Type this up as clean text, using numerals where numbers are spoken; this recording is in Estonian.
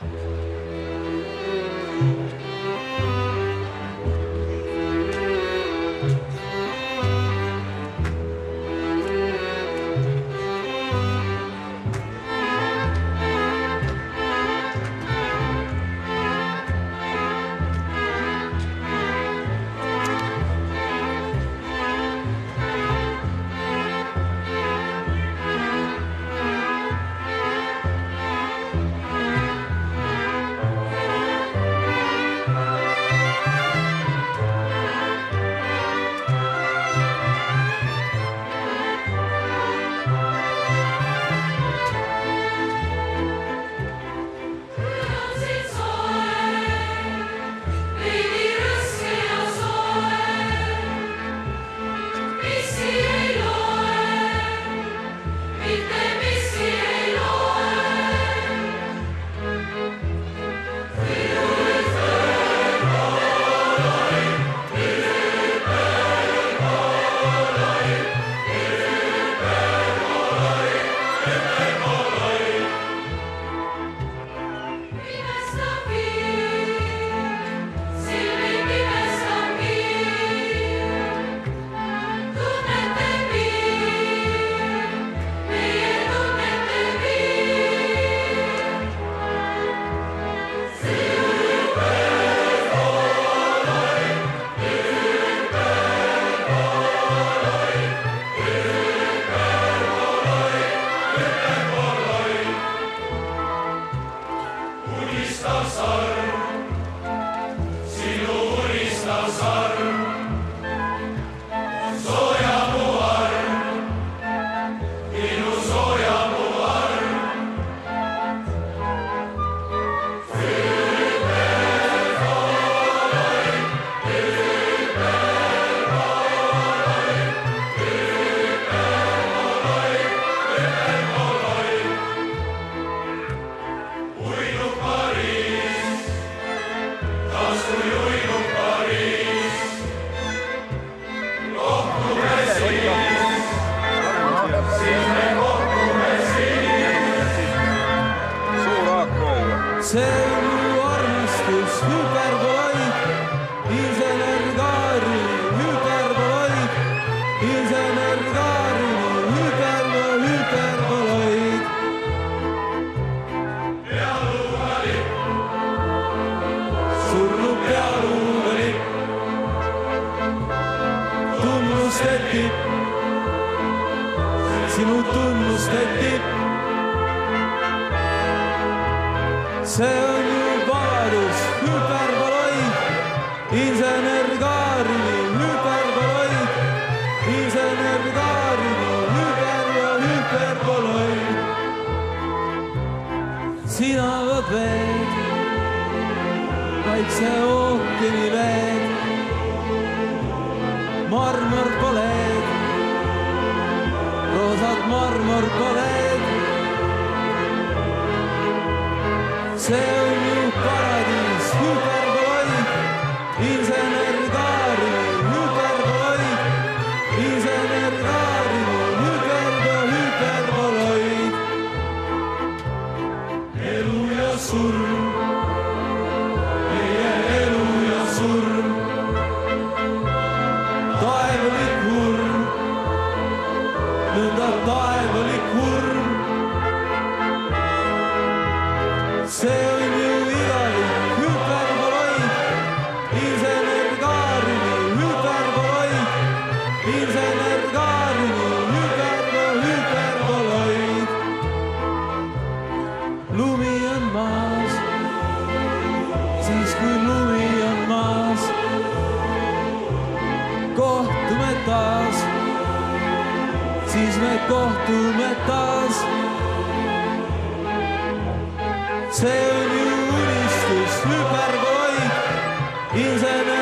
see mu armastus hüperboloid, insener Kaarini hüperboloid, insener Kaarini hüperboloid. Pealuuga lipp, surnud pealuuga lipp, tunnustati, sinu tunnustati. See on ju vabadus, hüperboloid, insener Kaarini hüperboloid, insener Kaarini hüperboloid. Sina võd veed, Vaikse ookeani veed, marmorpoleed, roosad marmorpoleed. See on ju paradiis, hüperboloid, insener Kaarini hüperboloid, insener Kaarini hüperboloid. Elu ja surm, meie elu ja surm, taevalik hurm, nõnda taevalik hurm. See on ju igalik hüperboloid, insener Kaarini hüperboloid, insener Kaarini hüperboloid. Lumi on maas, siis kui lumi on maas, kohtume taas, siis me kohtume taas. See on ju unistus, hüperboloid, insener